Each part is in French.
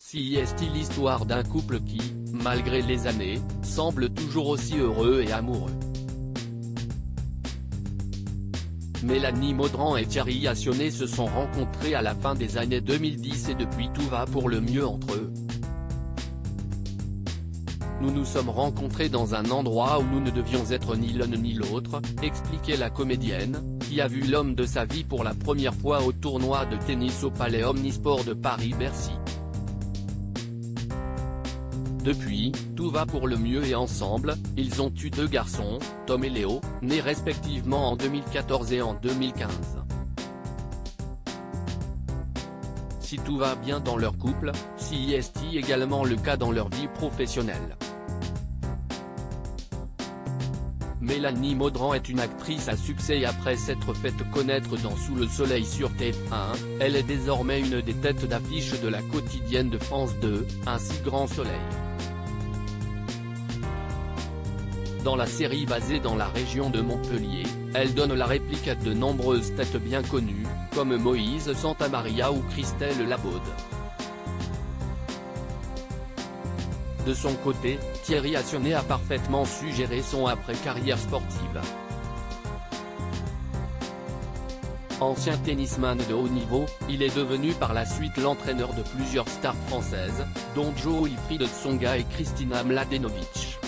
Si est-il l'histoire d'un couple qui, malgré les années, semble toujours aussi heureux et amoureux. Mélanie Maudran et Thierry Assionnet se sont rencontrés à la fin des années 2010 et depuis tout va pour le mieux entre eux. Nous nous sommes rencontrés dans un endroit où nous ne devions être ni l'un ni l'autre, expliquait la comédienne, qui a vu l'homme de sa vie pour la première fois au tournoi de tennis au Palais Omnisport de Paris-Bercy. Depuis, tout va pour le mieux et ensemble, ils ont eu 2 garçons, Tom et Léo, nés respectivement en 2014 et en 2015. Si tout va bien dans leur couple, si est également le cas dans leur vie professionnelle. Mélanie Maudran est une actrice à succès et après s'être faite connaître dans Sous le soleil sur TF1, elle est désormais une des têtes d'affiche de la quotidienne de France 2, Un si grand soleil. Dans la série basée dans la région de Montpellier, elle donne la réplique à de nombreuses têtes bien connues, comme Moïse Santamaria ou Christelle Labaude. De son côté, Thierry Assionnet a parfaitement su gérer son après-carrière sportive. Ancien tennisman de haut niveau, il est devenu par la suite l'entraîneur de plusieurs stars françaises, dont Jo-Wilfried Tsonga et Kristina Mladenovic.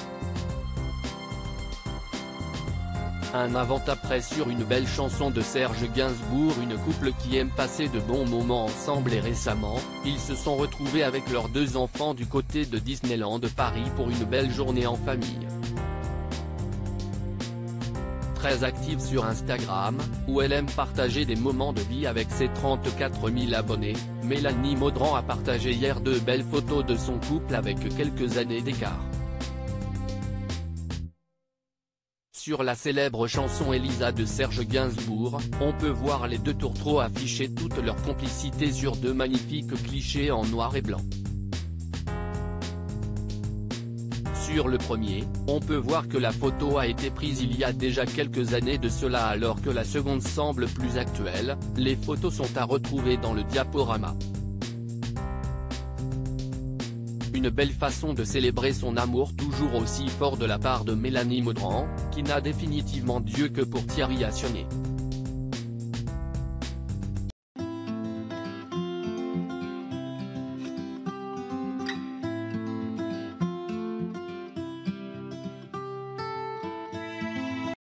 Un avant-après sur une belle chanson de Serge Gainsbourg, une couple qui aime passer de bons moments ensemble et récemment, ils se sont retrouvés avec leurs 2 enfants du côté de Disneyland Paris pour une belle journée en famille. Très active sur Instagram, où elle aime partager des moments de vie avec ses 34 000 abonnés, Mélanie Maudran a partagé hier 2 belles photos de son couple avec quelques années d'écart. Sur la célèbre chanson Elisa de Serge Gainsbourg, on peut voir les 2 tourtereaux afficher toute leur complicité sur 2 magnifiques clichés en noir et blanc. Sur le premier, on peut voir que la photo a été prise il y a déjà quelques années de cela alors que la seconde semble plus actuelle, les photos sont à retrouver dans le diaporama. Une belle façon de célébrer son amour toujours aussi fort de la part de Mélanie Maudran, qui n'a définitivement Dieu que pour Thierry Assionnet.